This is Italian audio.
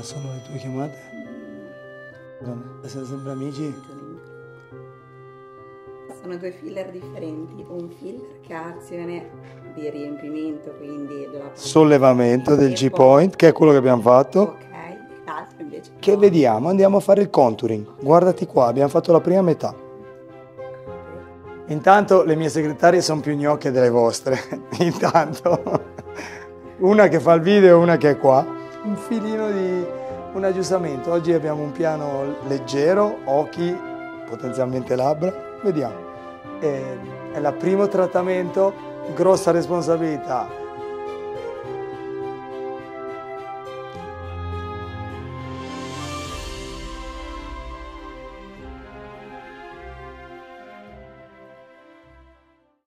sono le tue chiamate? Siete sempre amici? Sono due filler differenti, un filler che ha azione di riempimento, quindi la Sollevamento del G-point, che è quello che abbiamo fatto. Ok, l'altro invece Che no. vediamo, andiamo a fare il contouring. Guardati qua, abbiamo fatto la prima metà. Intanto le mie segretarie sono più gnocche delle vostre. Intanto una che fa il video e una che è qua. Un filino di un aggiustamento. Oggi abbiamo un piano leggero, occhi, potenzialmente labbra. Vediamo. È il primo trattamento, grossa responsabilità.